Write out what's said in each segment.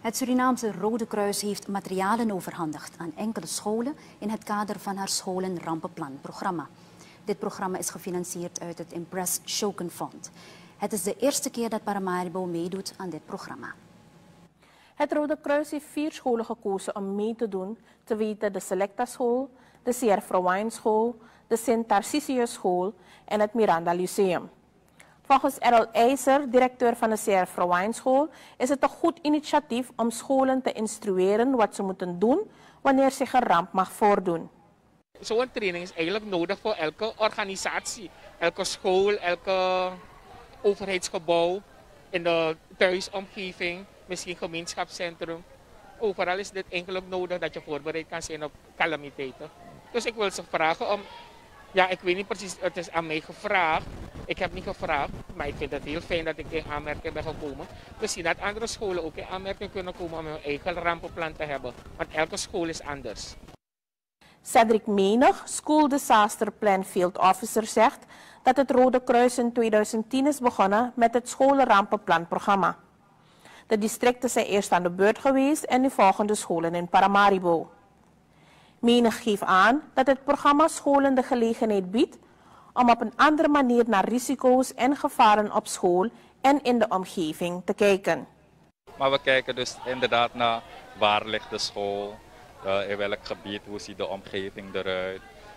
Het Surinaamse Rode Kruis heeft materialen overhandigd aan enkele scholen in het kader van haar scholenrampenplanprogramma. Dit programma is gefinancierd uit het Impress Shoken Fund. Het is de eerste keer dat Paramaribo meedoet aan dit programma. Het Rode Kruis heeft 4 scholen gekozen om mee te doen, te weten de Selecta School, de C.R. Verwijn School, de Sint Tarcisius School en het Miranda Lyceum. Volgens Errol IJzer, directeur van de C.R. Verwijn School, is het een goed initiatief om scholen te instrueren wat ze moeten doen wanneer zich een ramp mag voordoen. Zo'n training is eigenlijk nodig voor elke organisatie, elke school, elke overheidsgebouw, in de thuisomgeving, misschien gemeenschapscentrum. Overal is dit eigenlijk nodig dat je voorbereid kan zijn op calamiteiten. Dus ik wil ze vragen om, ja, ik weet niet precies, het is aan mij gevraagd. Ik heb niet gevraagd, maar ik vind het heel fijn dat ik in aanmerking ben gekomen. Misschien dat andere scholen ook in aanmerking kunnen komen om hun eigen rampenplan te hebben. Want elke school is anders. Cedric Menig, School Disaster Plan Field Officer, zegt dat het Rode Kruis in 2010 is begonnen met het scholenrampenplanprogramma. De districten zijn eerst aan de beurt geweest en nu volgen de scholen in Paramaribo. Menig geeft aan dat het programma scholen de gelegenheid biedt om op een andere manier naar risico's en gevaren op school en in de omgeving te kijken. Maar we kijken dus inderdaad naar waar ligt de school, in welk gebied, hoe ziet de omgeving eruit.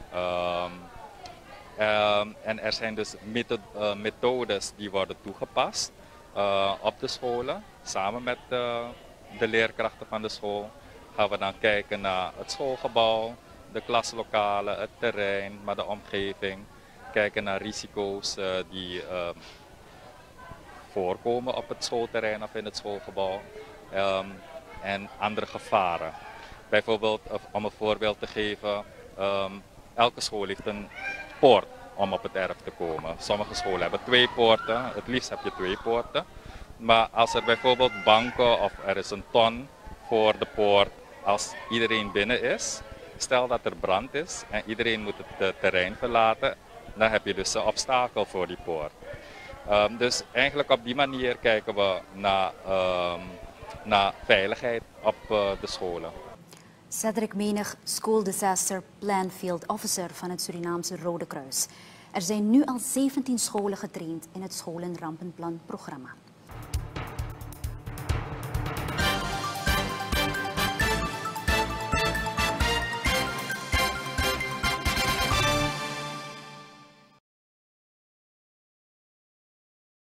En er zijn dus methodes die worden toegepast op de scholen. Samen met de leerkrachten van de school gaan we dan kijken naar het schoolgebouw, de klaslokalen, het terrein, maar de omgeving. Kijken naar risico's die voorkomen op het schoolterrein of in het schoolgebouw. En andere gevaren. Bijvoorbeeld, om een voorbeeld te geven, elke school heeft een poort om op het erf te komen. Sommige scholen hebben 2 poorten, het liefst heb je 2 poorten. Maar als er bijvoorbeeld banken of er is een ton voor de poort, als iedereen binnen is, stel dat er brand is en iedereen moet het terrein verlaten, dan heb je dus een obstakel voor die poort. Dus eigenlijk op die manier kijken we naar veiligheid op de scholen. Cedric Menig, School Disaster Plan Field Officer van het Surinaamse Rode Kruis. Er zijn nu al 17 scholen getraind in het scholenrampenplanprogramma.